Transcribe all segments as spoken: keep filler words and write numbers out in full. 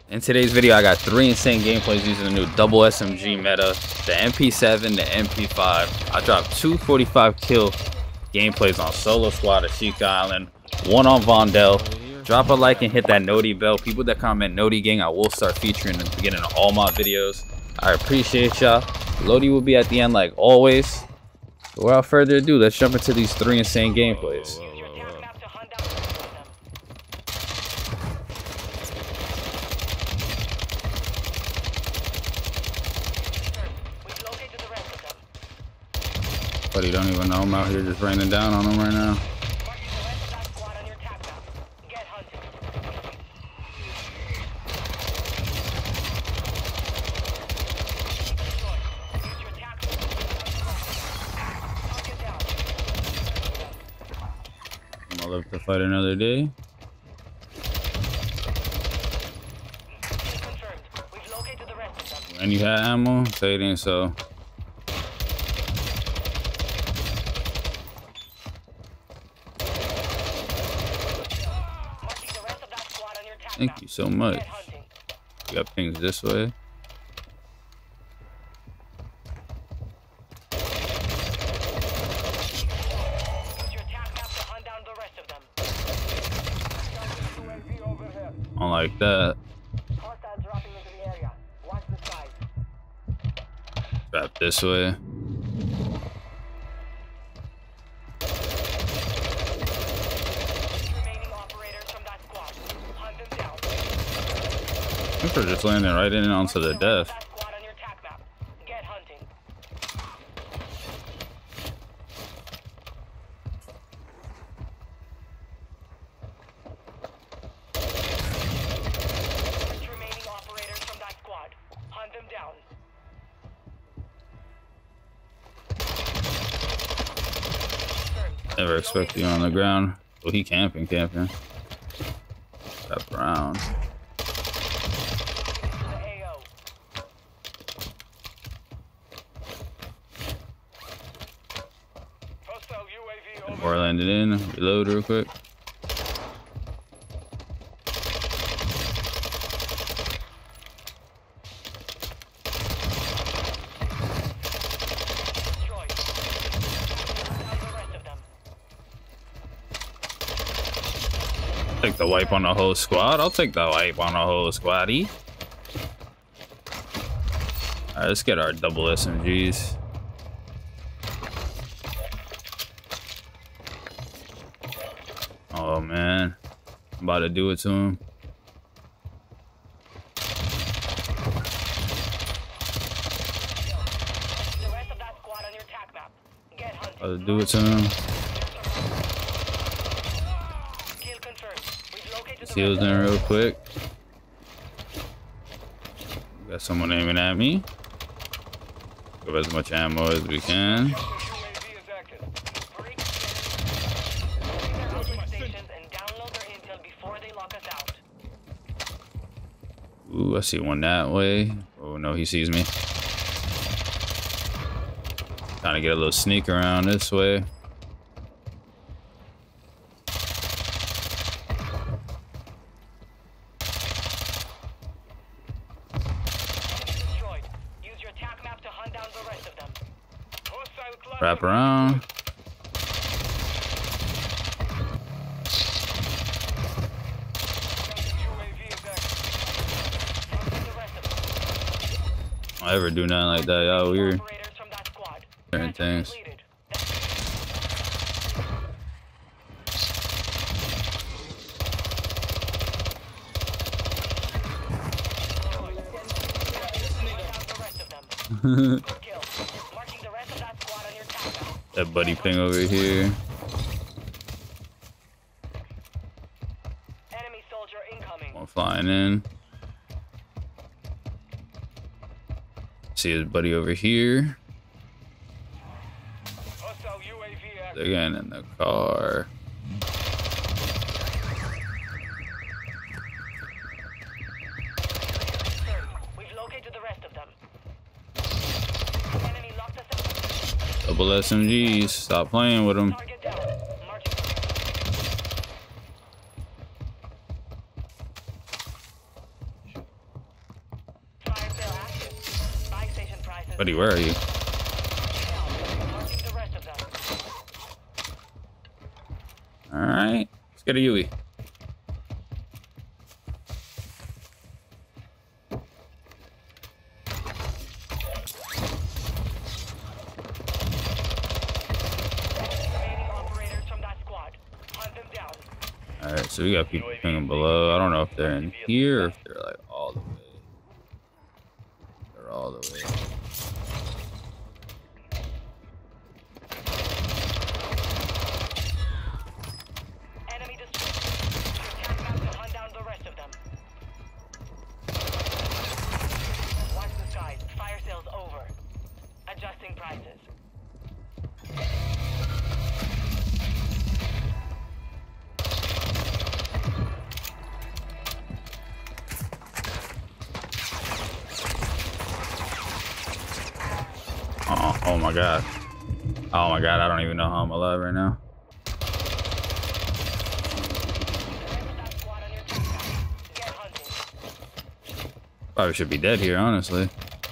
In today's video, I got three insane gameplays using the new double S M G meta, the M P seven, the M P five. I dropped two forty-five kill gameplays on Solo Squad at Sheik Island, one on Vondel. Drop a like and hit that Noti bell. People that comment Noti Gang, I will start featuring in the beginning of all my videos. I appreciate y'all. Lodi will be at the end like always. But without further ado, let's jump into these three insane gameplays. Buddy, don't even know I'm out here just raining down on them right now. I'm gonna live to fight another day. And you had ammo? Say it ain't so. Thank you so much. We got pings this way. I don't like that. Trap this way. I think they're just landing right in onto the death. Never expect you on the ground. Well, he camping, camping. Wrap around. More landed in. Reload real quick. Take the wipe on the whole squad. I'll take the wipe on the whole squaddy. Alright, let's get our double S M Gs. Oh man, I'm about to do it to him. About to do it to him. Seals in real quick. Got someone aiming at me. Give as much ammo as we can. Ooh, I see one that way. Oh no, he sees me. Trying to get a little sneak around this way. Wrap around. I ever do nothing like that, y'all weird. Certain things. That buddy ping over here. One flying in. See his buddy over here. They're getting in the car. Double S M Gs. Stop playing with them. Buddy, where are you? Alright. Let's get a Yui. Alright, so we got people pinging below. I don't know if they're in here or if they're like all the way. They're all the way. Enemy destroyed. Attack map to hunt down the rest of them. Watch the skies. Fire sales over. Adjusting prices. Oh, oh my god. Oh my god, I don't even know how I'm alive right now. Probably should be dead here, honestly.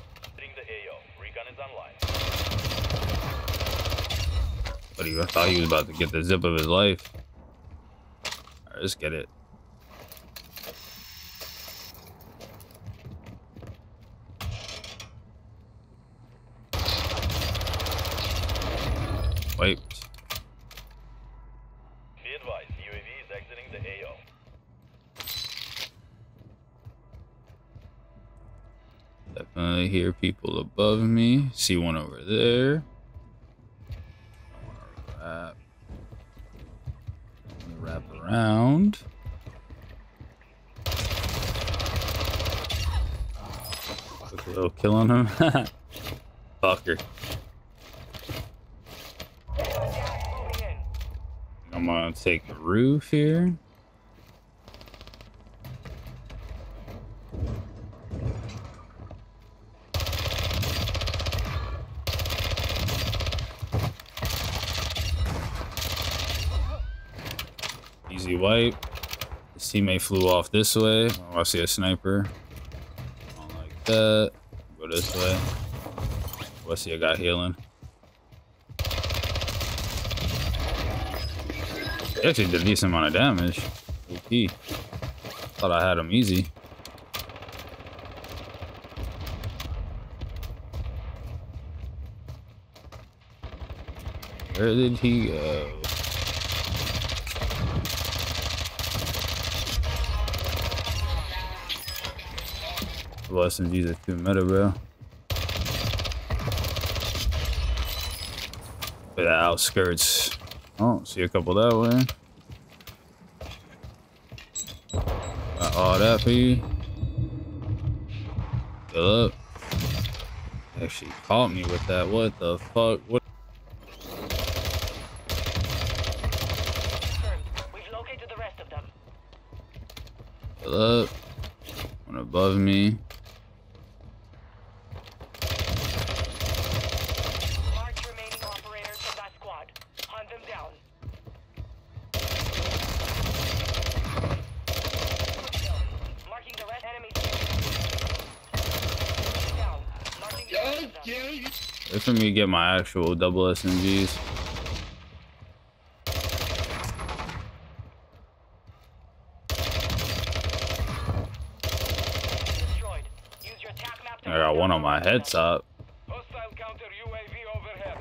But he, I thought he was about to get the zip of his life. Alright, let's get it. Wait. Be advised, U A V is exiting the A O. Definitely hear people above me. See one over there. I want to wrap. Wrap around. Quick little kill on him. Fucker. I'm gonna take the roof here. Easy wipe. His teammate flew off this way. Oh, I see a sniper. I don't like that. Go this way. Oh, I see a guy healing. He actually did a decent amount of damage. O P. Thought I had him easy. Where did he go? Well, S M Gs are too meta, bro. Look at the outskirts. Oh, see a couple that way. Got all that for you. Fill up. Actually caught me with that. What the fuck? What? We've located the rest of them. Fill up. One above me. Wait for me to get my actual double S M Gs. I got one on my head top. Hostile counter U A V overhead.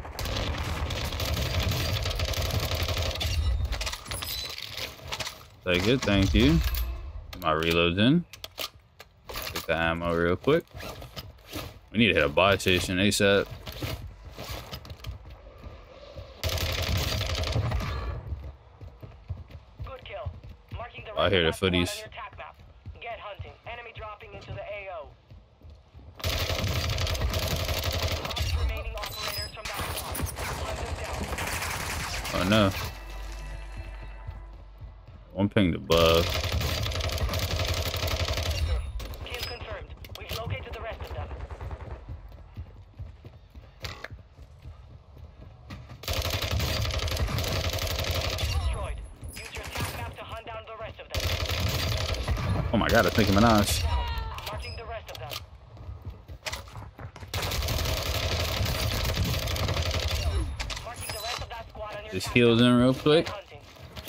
Take it, thank you. Get my reloads in. Get the ammo real quick. We need to hit a buy station ASAP. Good kill. Marking the I hear the footies. Get hunting. Enemy dropping into the A O. Remaining operators from that squad. Hunt them down. Oh no. One pinged above. Kill confirmed. We've located the rest of them. Destroyed. Use your attack map to hunt down the rest of them. Oh my god, I think I'm an ass. Marking the rest of them. Just heals in real quick. Hunting.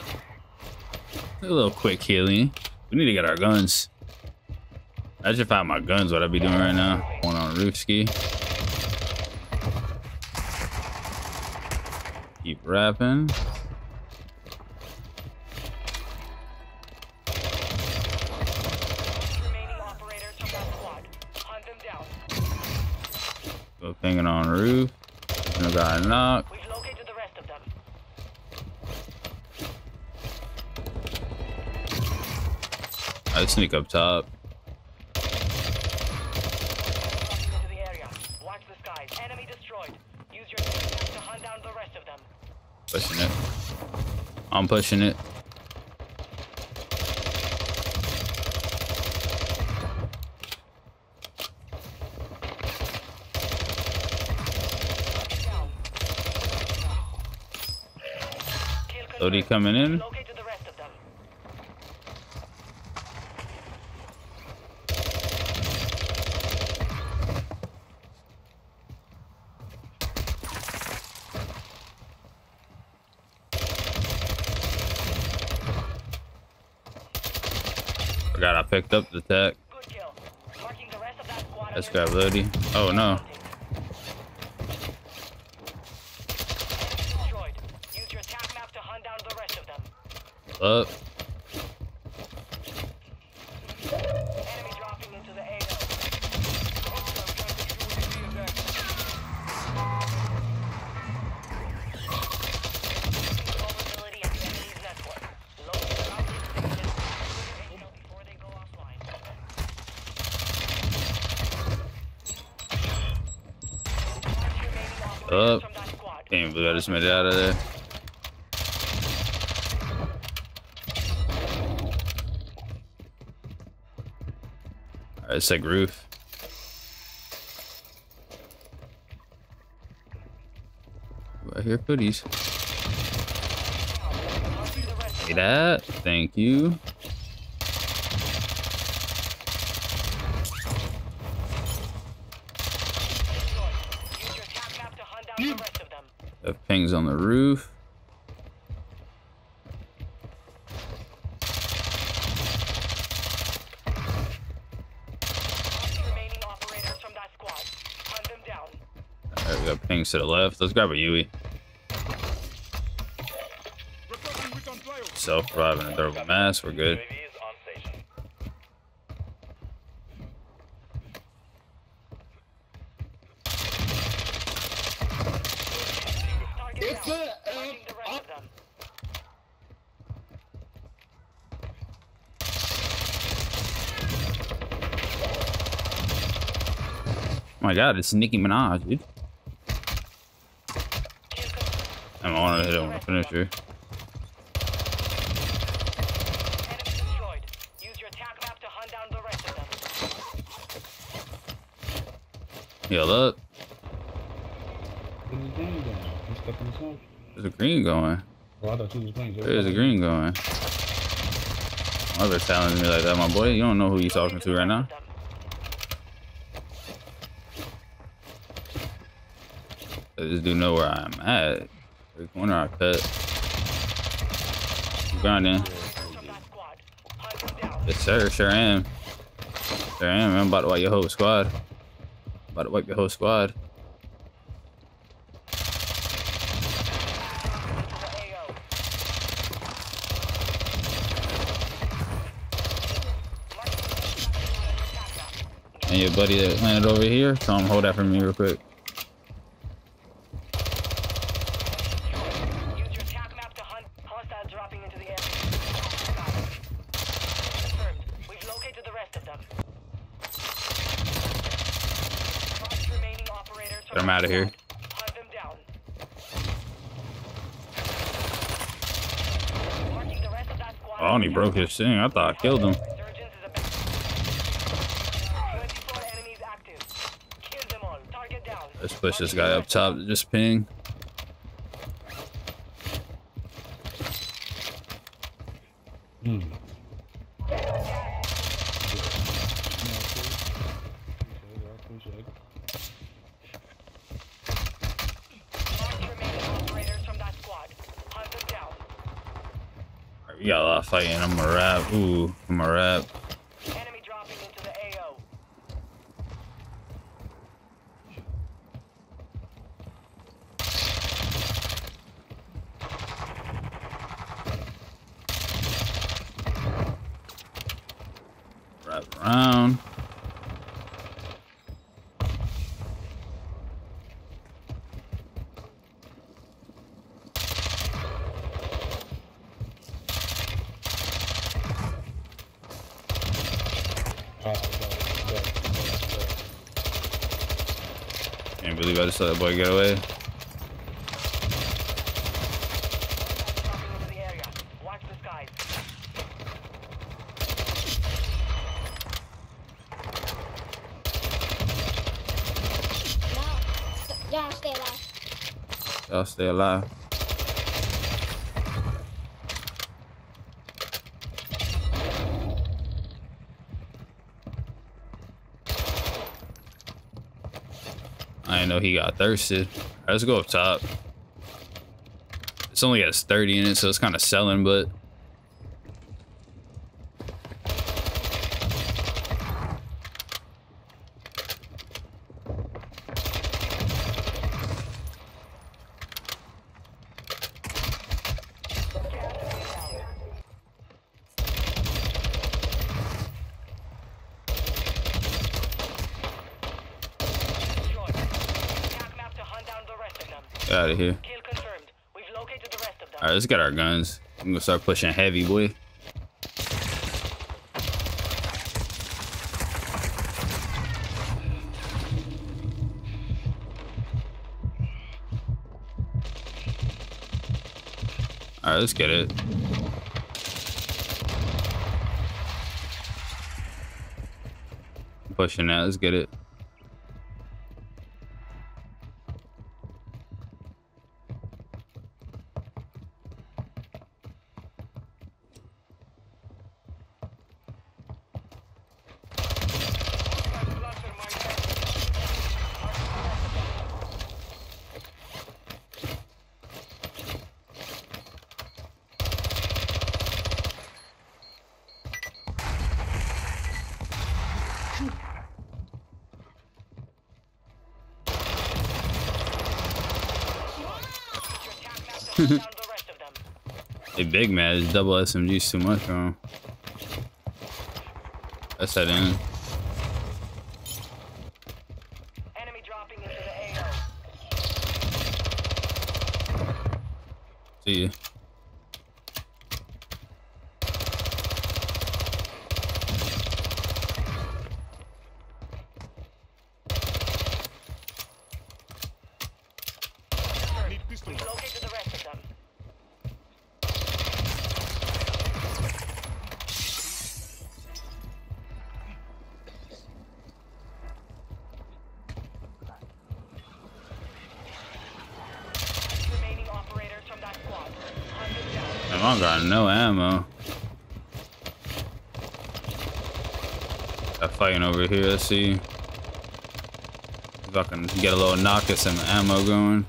A little quick healing. We need to get our guns. I just found my guns. What I be doing right now? One on roof ski. Keep rapping. Remaining operators from that squad. Hunt them down. Go pinging on roof. No guy knock. We've located the rest of them. I sneak up top. Dropping into the area. Watch the skies. Enemy destroyed. Use your team to hunt down the rest of them. Pushing it. I'm pushing it. Down. Kill Lodi confirmed. coming in. Located the rest of them. Forgot I picked up the tech. Good kill. Marking the rest of that squad. Let's on your grab Lodi. Oh no. Destroyed. Use your attack map to hunt down the rest of them. Up. Enemy dropping into the A O. Vulnerability at the enemy's network. Load your route stations. Clear intel before they go offline. Mark your remaining operators Up. from that squad. Can't believe I just made it out of there. Alright, let's take roof. Right here, hoodies. See that? Thank you. Use your attack map to hunt down the rest of them. Have pings on the roof. Remaining operators from that squad. Hunt them down. Alright, we got pings to the left. Let's grab a Yui. Self-driving and durable mass. We're good. U A V is on station. Target down. Marking the rest of them. Oh my god, it's Nicki Minaj, dude. Kill confirmed. I'm on to hit him with a finisher. Enemy destroyed. Use your attack map to hunt down the rest of them. Heal up. Where's the green going? You stuck in the smoke? There's a green going. Oh, I thought you was green. There's a green going. Why they're challenging me like that, my boy? You don't know who you talking to right now. This dude know where I'm at. Every corner I cut. I'm grinding. From that squad. Hunt them down. Yes, sir. Sure am. Sure am. I'm about to wipe your whole squad. About to wipe your whole squad. To the A O. And your buddy that landed over here, tell him hold that for me real quick. Use your attack map to hunt hostiles dropping into the area. Confirmed. We've located the rest of them. Five remaining operators from Get 'em that outta here. squad. Hunt them down. Marking the rest of that squad. Oh, and he broke his thing. I thought I killed him. Resurgence is about. twenty-four enemies active. Kill them all. Target down. Let's push this guy up top to just ping. Hmm. Mark remaining operators from that squad. We got a lot of fighting. I'm a rap. Ooh, I'm a rap. Enemy dropping into the A O. Wrap around. Can't believe I just let that boy get away. Dropping into the area. Watch the skies. No. Y'all stay alive. Y'all stay alive. I didn't know he got thirsted. Right, let's go up top. It's only has thirty in it, so it's kind of selling, but get out of here. Kill confirmed. We've located the rest of them. All right, let's get our guns. I'm gonna start pushing heavy, boy. All right, let's get it. Pushing that, let's get it. Down the rest of them. Hey, big man, this double S M G's too much for him. Let's head in. Enemy dropping into the A O. See ya. We've located the rest of them. Remaining operators from that squad. Hunt them down. Man, I got no ammo. Got fighting over here, let's see. If I can get a little knock at some ammo going.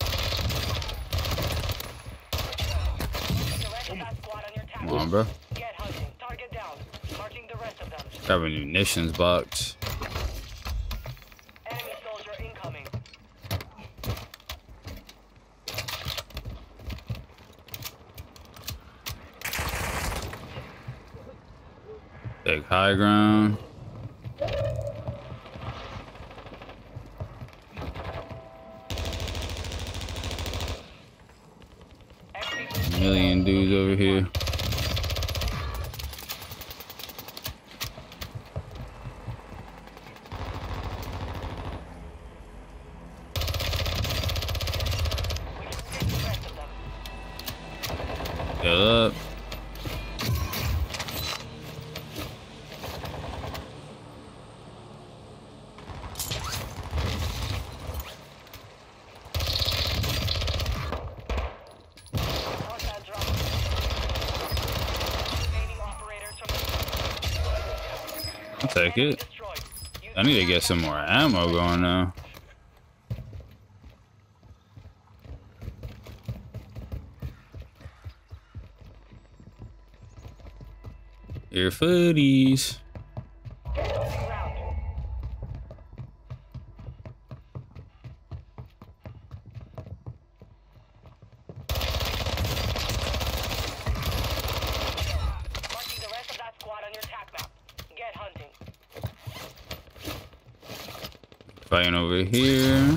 The rest of that squad on your Come task. on, bro. Get hunting. Target down. Marking the rest of them. Grab a munitions box. Enemy soldier incoming. Take high ground. Million dudes over here. Get up. Hostile drop. Remaining operators from I'll take it. destroyed. Use I need to get some more ammo going now. Your footies. Round. Marking the rest of that squad on your attack map. Get hunting. Fighting over here.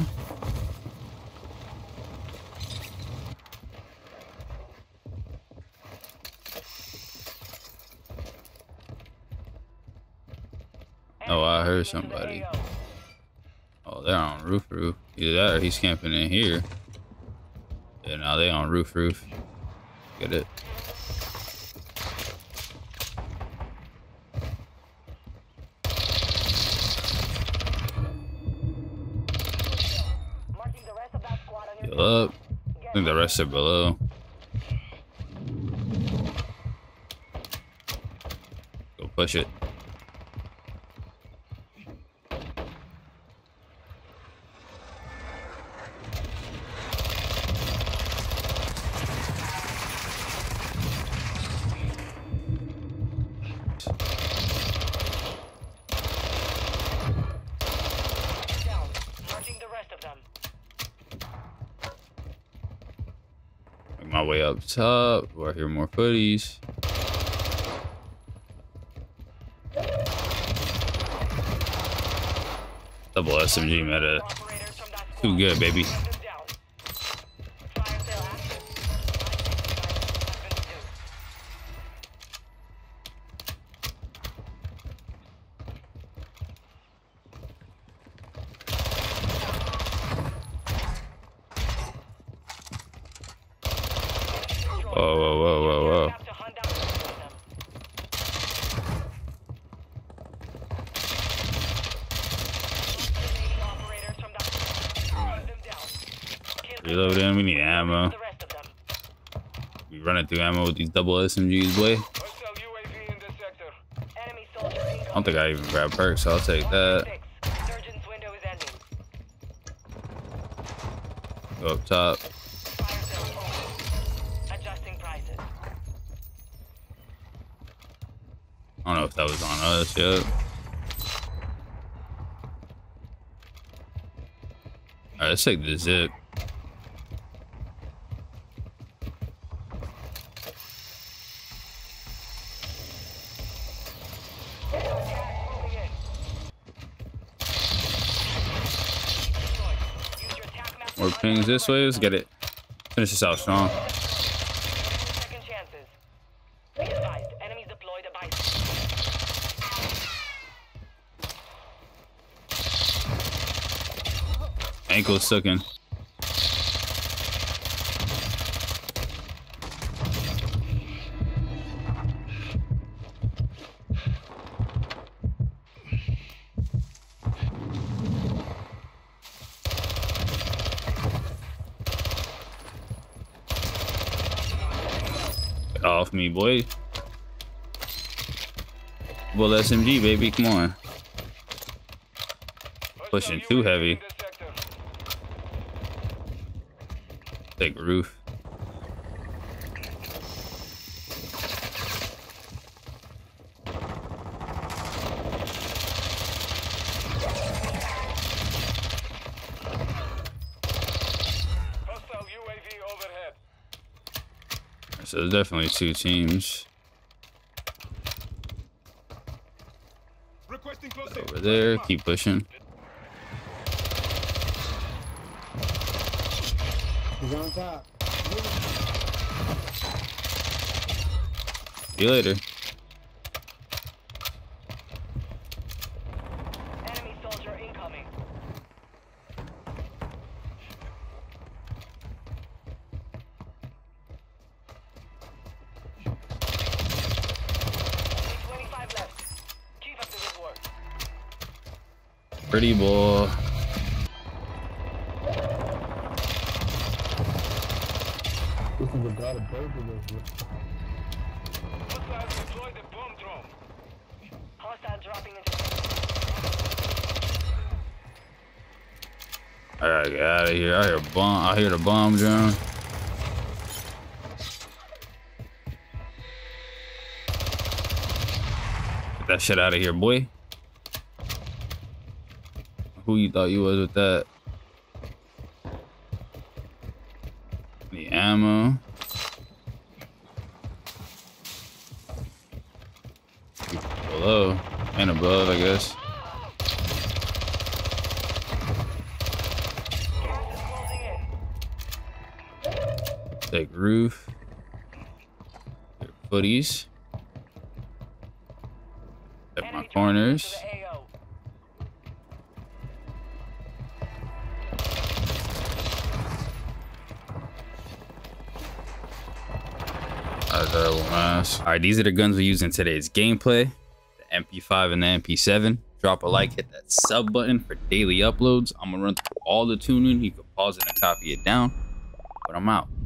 Oh, I heard somebody. Oh, they're on roof roof. Either that or he's camping in here. Yeah, now they on roof roof. Get it. Marking the rest of that squad on your Heal up. I think the rest are below. Go push it. down. Marking the rest of them. Make my way up top. Where I hear more footies. Double S M G meta. Operators from that squad. Too good, baby. Hunt them down. Fire sale active. Has been reduced. Whoa, whoa, whoa, whoa, whoa. Have to hunt down the rest of them. Remaining operators from that squad. Hunt them down. Kill Reloading. We need ammo. the rest of them. We running through ammo with these double S M Gs, boy. Hostile U A V in this sector. Enemy soldier incoming. I don't think I even grabbed perks, so I'll take that. Six. Surgeon's window is ending. Go up top. Fire sale open. Adjusting prices. I don't know if that was on us yet. Alright, let's take the zip. Moving in. Use your attack map to More hunt pings down this the way. rest Let's of get it. Finish this out strong. them. Second chances. Be advised. Enemies deployed a bison. Ankle sucking. Get off me, boy. Well, S M G, baby, come on. Pushing too heavy. In this sector. Take roof. Hostile U A V overhead. So there's definitely two teams Requesting close over there. Keep pushing. He's on top. See you later. Enemy soldier incoming. twenty-five left. Keep up the good work. Pretty boy. This is a god of bird with this. Hostiles deploy the bomb drone. Hostile dropping into. I gotta get out of here. I hear a bomb. I hear the bomb drone. that shit out of here, boy. Who you thought you was with that? The ammo. Below and above, I guess. Take roof. Footies. Check my corners. All right, these are the guns we use in today's gameplay. The M P five and the M P seven. Drop a like, hit that sub button for daily uploads. I'm gonna run through all the tuning. You can pause it and copy it down. But I'm out.